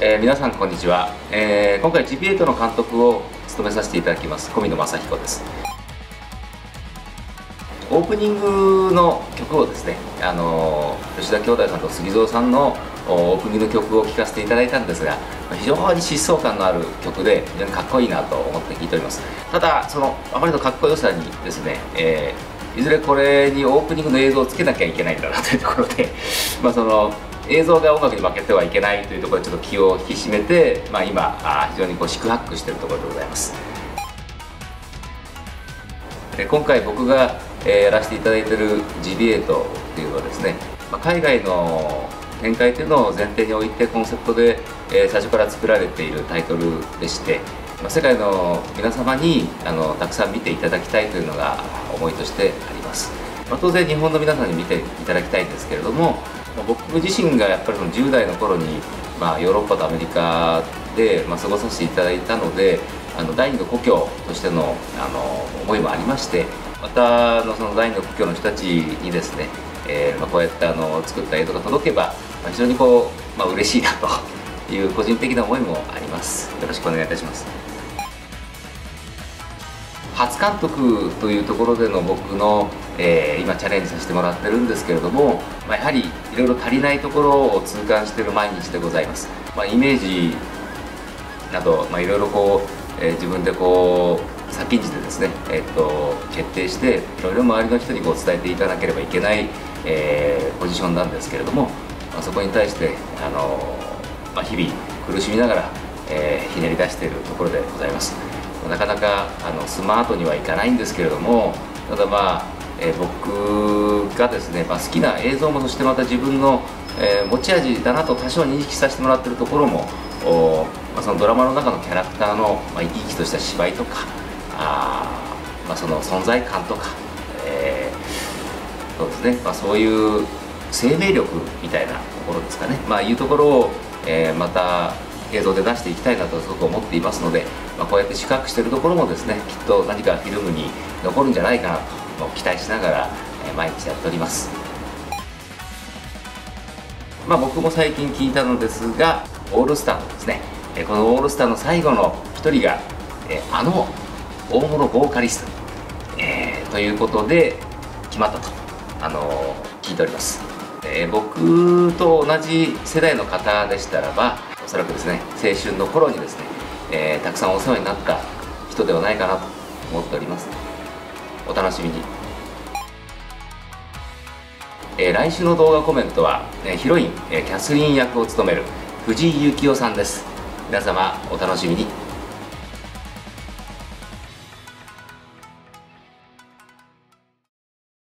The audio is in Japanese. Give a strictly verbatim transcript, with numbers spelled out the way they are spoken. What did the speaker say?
えー、皆さんこんにちは、えー、今回 ジーピーエイト の監督を務めさせていただきます小見野正彦です。オープニングの曲をですね、あのー、吉田兄弟さんと杉蔵さんのオープニングの曲を聴かせていただいたんですが、非常に疾走感のある曲で非常にかっこいいなと思って聴いております。ただそのあまりのかっこよさにですね、えー、いずれこれにオープニングの映像をつけなきゃいけないんだなというところでまあその映像が音楽に負けてはいけないというところでちょっと気を引き締めて、まあ、今あ非常にこう四苦八苦しているところでございます。で今回僕が、えー、やらせていただいている ジーピーエイト っていうのはですね、まあ、海外の展開というのを前提に置いてコンセプトで、えー、最初から作られているタイトルでして、まあ、世界の皆様にあのたくさん見ていただきたいというのが思いとしてあります。まあ、当然日本の皆さんに見ていただきたいんですけれども、僕自身がやっぱりそのじゅう代の頃に、まあ、ヨーロッパとアメリカで、まあ、過ごさせていただいたので、あの第二の故郷としてのあの思いもありまして、またあのその第二の故郷の人たちにですね、えーまあ、こうやってあの作った映像が届けば、まあ、非常にこう、まあ、嬉しいなという個人的な思いもあります。よろしくお願いいたします。初監督というところでの僕の、えー、今チャレンジさせてもらってるんですけれども、まあ、やはりいろいろ足りないところを痛感している毎日でございます。まあ、イメージなど、まあ、いろいろこう、えー、自分でこう先んじてですね、えー、っと決定していろいろ周りの人にこう伝えていかなければいけない、えー、ポジションなんですけれども、まあ、そこに対してあの、まあ、日々苦しみながら、えー、ひねり出しているところでございます。なかなかあのスマートにはいかないんですけれども、ただまあ、えー、僕がですね、まあ、好きな映像も、そしてまた自分の、えー、持ち味だなと多少認識させてもらっているところも、まあ、そのドラマの中のキャラクターの、まあ、生き生きとした芝居とか、あ、まあ、その存在感とか、えー、そうですね、まあ、そういう生命力みたいなところですかね、まあ、いうところを、えー、また映像で出していきたいなとすごく思っていますので、まあ、こうやって四苦八苦しているところもですね、きっと何かフィルムに残るんじゃないかなと期待しながら、えー、毎日やっております。まあ、僕も最近聞いたのですが、オールスターのですね、えー、このオールスターの最後の一人が、えー、あの大物ボーカリスト、えー、ということで決まったと、あのー、聞いております。えー、僕と同じ世代の方でしたらば、おそらくですね、青春の頃にですね、えー、たくさんお世話になった人ではないかなと思っております。お楽しみに。えー、来週の動画コメントは、えー、ヒロイン、えー、キャスリン役を務める藤井幸雄さんです。皆様お楽しみに。